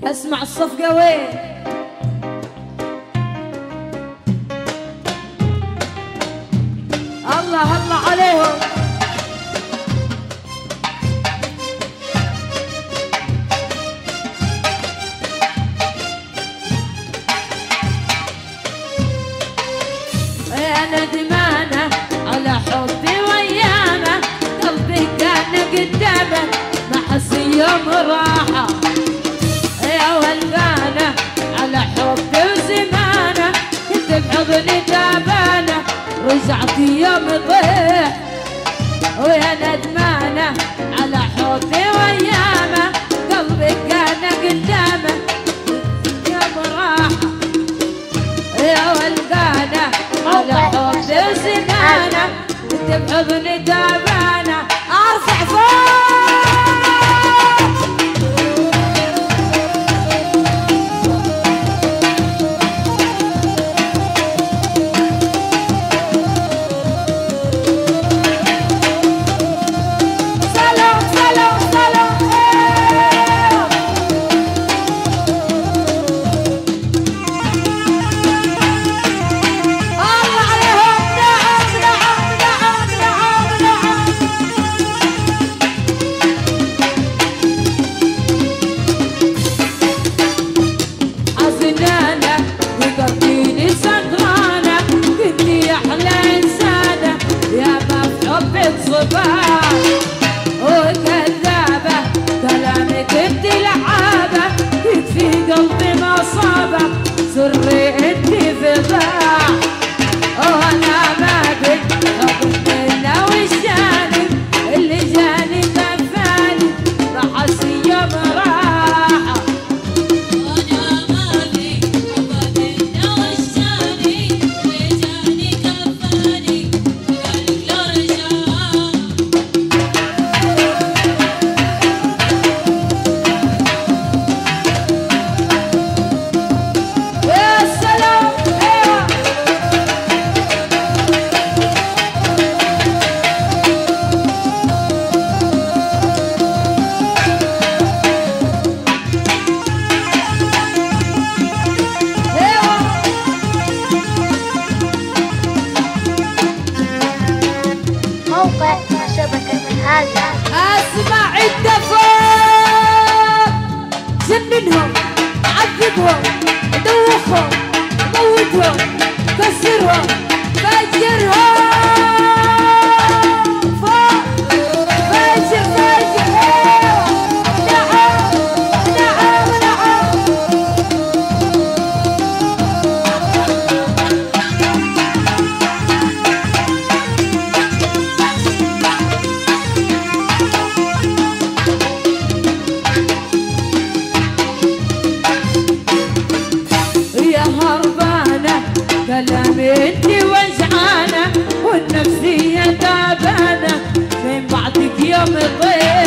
اسمع الصفقة وين الله الله عليهم. يا ندمانة على حبي ويامه، قلبي كان قدامه ما حس يوم راحة. يا ولدانة على حبي وزمانه، كنت بحضني تعبانة رجعت يوم ضيع. ويا ندمانة على حبي ويامه، قلبي كان قدامه يوم راحة. يا ولدانة على حبي وزمانه، كنت بحضني تعبانة ارفع فوق. وكذابة كلامك انت لعابة، يكفي قلبي ما صابه سري انت في ضاع. وانا ما قلت حب منا وشاني، اللي جاني كفاني بحس يوم راحة. وانا ما قلت حب منا وشاني، اللي جاني كفاني اسمع الدفاق، جننهم عذبهم دوخهم موتهم كسرهم فجرهم فوق فجر فجر. نعم نعم نعم كلامي انتي وجعانة والنفسية تعبانة، من بعدك يوم ضيع.